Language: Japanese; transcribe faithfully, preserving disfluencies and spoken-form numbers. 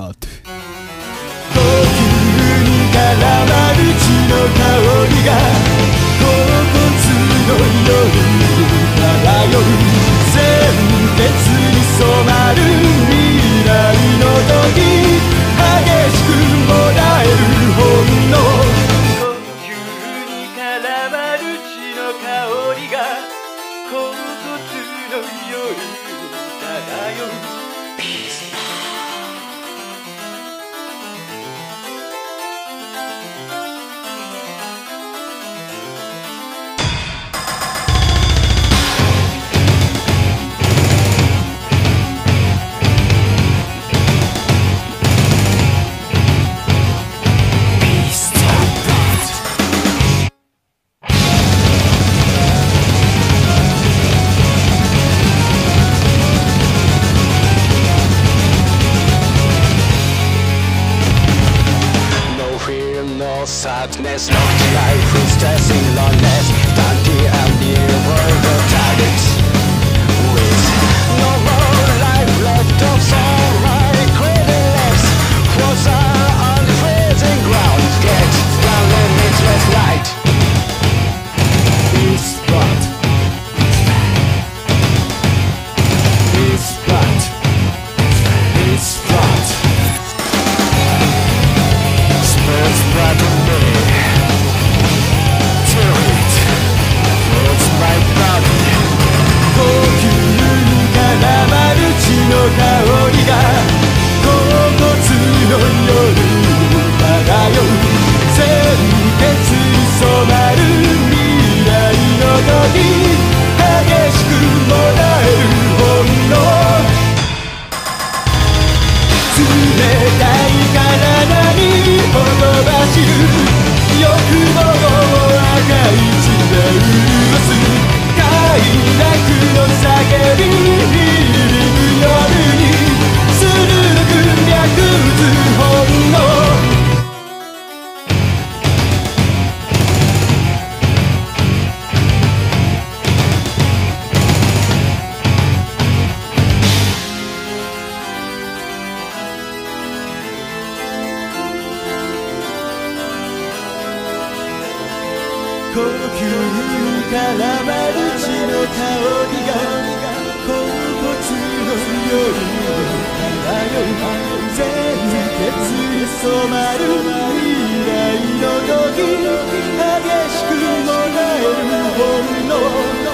ート。 呼吸に絡まる血の香りが甲骨の夜漂う。鮮血に染まる未来の時、激しくもらえる本能。呼吸に絡まる血の香りが甲骨の夜漂う。 No sadness, no life is stressing loneliness. Dundee and the world of targets. With no more life left of soul, my cradle lips. Closer on the freezing ground. Get down limitless light. This blood, this blood, this blood. Spurs blood on me. Till it floats my body. 呼吸に絡まる血の香りが甲骨の夜漂う。鮮血に染まる未来の時、激しくもらえる本能。冷たい体にほとばしる欲望を赤い血で潤す。快楽の叫び響く夜に鋭く脈打つ本能。呼吸に絡まる血の香りが甲骨の夜漂う。鮮血に染まる未来の時、激しくもらえる本能。